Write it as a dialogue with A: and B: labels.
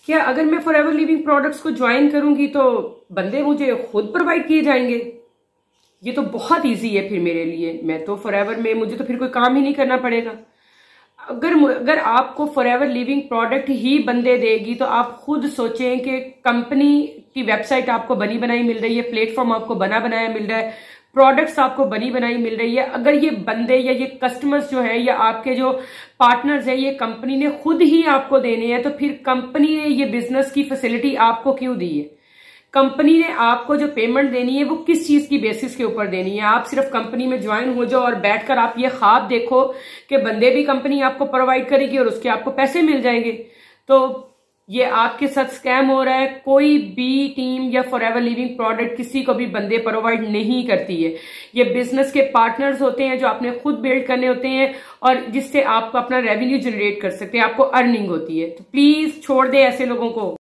A: क्या अगर मैं फॉरएवर लिविंग प्रोडक्ट्स को ज्वाइन करूंगी तो बंदे मुझे खुद प्रोवाइड किए जाएंगे? ये तो बहुत इजी है फिर मेरे लिए। मैं तो फॉरएवर में, मुझे तो फिर कोई काम ही नहीं करना पड़ेगा। अगर आपको फॉरएवर लिविंग प्रोडक्ट ही बंदे देगी तो आप खुद सोचें कि कंपनी की वेबसाइट आपको बनी बनाई मिल रही है, प्लेटफॉर्म आपको बना बनाया मिल रहा है, प्रोडक्ट्स आपको बनी बनाई मिल रही है। अगर ये बंदे या ये कस्टमर्स जो है या आपके जो पार्टनर्स है ये कंपनी ने खुद ही आपको देने हैं, तो फिर कंपनी ने ये बिजनेस की फैसिलिटी आपको क्यों दी है? कंपनी ने आपको जो पेमेंट देनी है वो किस चीज की बेसिस के ऊपर देनी है? आप सिर्फ कंपनी में ज्वाइन हो जाओ और बैठकर आप ये ख्वाब देखो कि बंदे भी कंपनी आपको प्रोवाइड करेगी और उसके आपको पैसे मिल जाएंगे, तो ये आपके साथ स्कैम हो रहा है। कोई भी टीम या फॉरएवर लिविंग प्रोडक्ट किसी को भी बंदे प्रोवाइड नहीं करती है। ये बिजनेस के पार्टनर्स होते हैं जो आपने खुद बिल्ड करने होते हैं और जिससे आप अपना रेवेन्यू जनरेट कर सकते हैं, आपको अर्निंग होती है। तो प्लीज छोड़ दे ऐसे लोगों को।